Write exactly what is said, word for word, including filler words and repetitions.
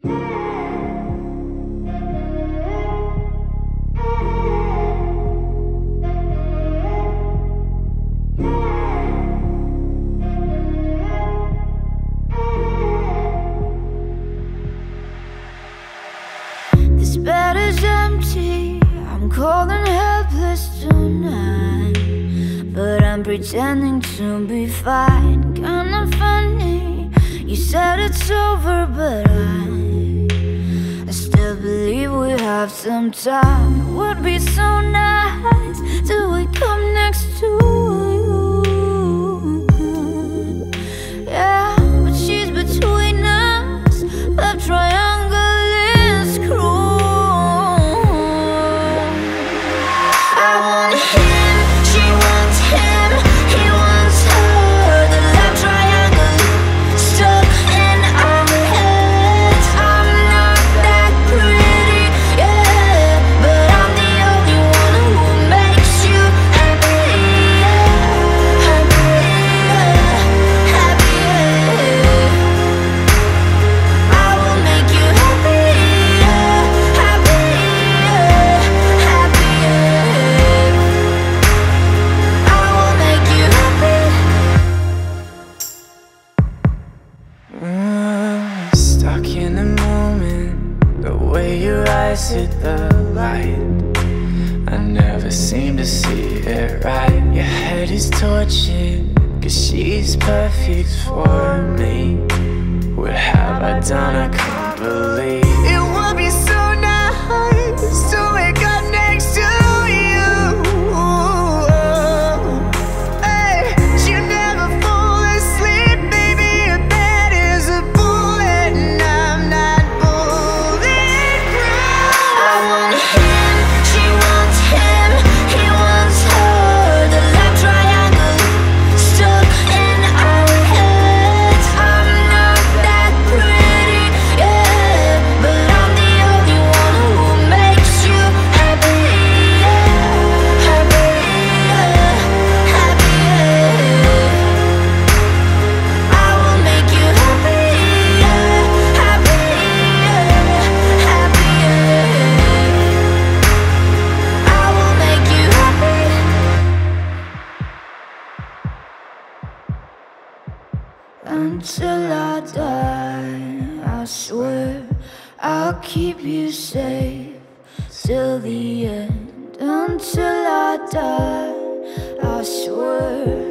This bed is empty, I'm cold and helpless tonight, but I'm pretending to be fine. Kinda funny, you said it's over, but I I still believe we have some time. It would be so nice till we come next to you. Yeah, but she's between us, love triangle is cruel. I want him, she wants him, he wants her. The love triangle stuck in our heads. I'm not that pretty, yeah, but I'm the only one who makes you happy, yeah, happy, yeah, happy, yeah. I will make you happy, yeah, happy, yeah, happy, yeah. I will make you happy. Mm, stuck in the moment, the way your eyes hit the light. I never seem to see it right. Your head is tortured, cause she's perfect for me. What have I done? I can't believe. It would be so nice to wake up next to you. Hey, you never fall asleep, baby. Your bed is a bullet, and I'm not bulletproof. I want him, she wants him, he wants her. The love triangle stuck in our heads. I'm not that pretty, yeah, but I'm the only one who makes you happy, yeah, happy, yeah, happy, yeah. I will make you happy, yeah, happy, yeah, happy, yeah. I will make you happy. Until I die, I swear I'll keep you safe till the end. Until I die, I swear